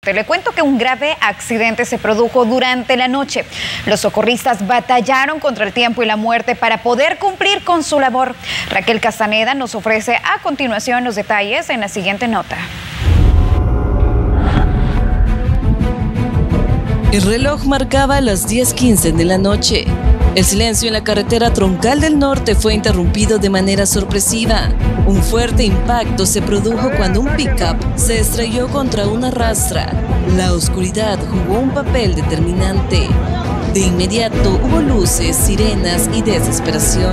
Le cuento que un grave accidente se produjo durante la noche. Los socorristas batallaron contra el tiempo y la muerte para poder cumplir con su labor. Raquel Castaneda nos ofrece a continuación los detalles en la siguiente nota. El reloj marcaba las 10:15 de la noche. El silencio en la carretera troncal del norte fue interrumpido de manera sorpresiva. Un fuerte impacto se produjo cuando un pick-up se estrelló contra una rastra. La oscuridad jugó un papel determinante. De inmediato hubo luces, sirenas y desesperación.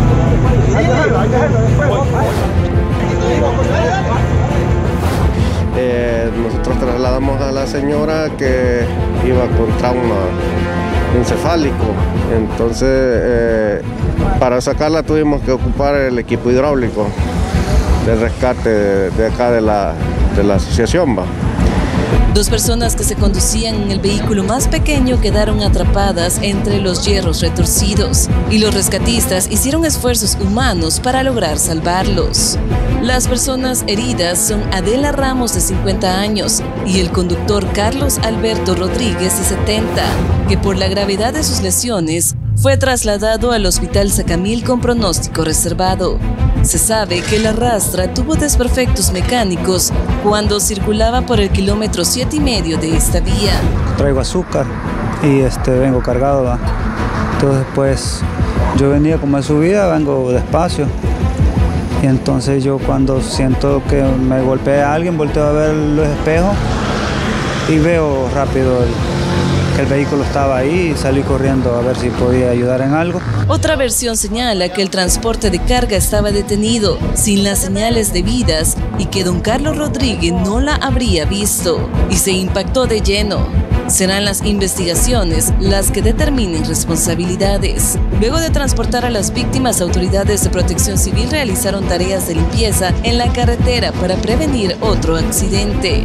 Nosotros trasladamos a la señora que iba con trauma encefálico, entonces para sacarla tuvimos que ocupar el equipo hidráulico de rescate de acá de la asociación. Dos personas que se conducían en el vehículo más pequeño quedaron atrapadas entre los hierros retorcidos y los rescatistas hicieron esfuerzos humanos para lograr salvarlos. Las personas heridas son Adela Ramos, de 50 años, y el conductor Carlos Alberto Rodríguez, de 70, que por la gravedad de sus lesiones fue trasladado al Hospital Sacamil con pronóstico reservado. Se sabe que la rastra tuvo desperfectos mecánicos cuando circulaba por el kilómetro 7,5 de esta vía. Traigo azúcar y vengo cargado, ¿va? Entonces pues yo venía como de subida, vengo despacio. Y entonces yo cuando siento que me golpea alguien, volteo a ver los espejos y veo rápido que el vehículo estaba ahí y salí corriendo a ver si podía ayudar en algo. Otra versión señala que el transporte de carga estaba detenido, sin las señales debidas, y que don Carlos Rodríguez no la habría visto y se impactó de lleno. Serán las investigaciones las que determinen responsabilidades. Luego de transportar a las víctimas, autoridades de Protección Civil realizaron tareas de limpieza en la carretera para prevenir otro accidente.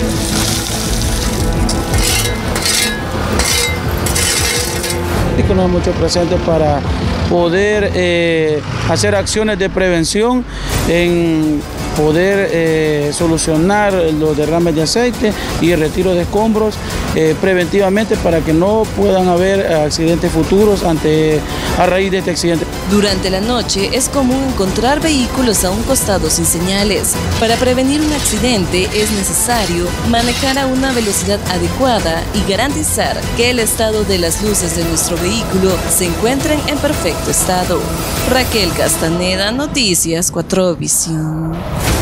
Nos hemos hecho presente para poder hacer acciones de prevención en poder solucionar los derrames de aceite y el retiro de escombros preventivamente para que no puedan haber accidentes futuros a raíz de este accidente. Durante la noche es común encontrar vehículos a un costado sin señales. Para prevenir un accidente es necesario manejar a una velocidad adecuada y garantizar que el estado de las luces de nuestro vehículo se encuentren en perfecto estado. Raquel Castaneda, Noticias 4 Visión.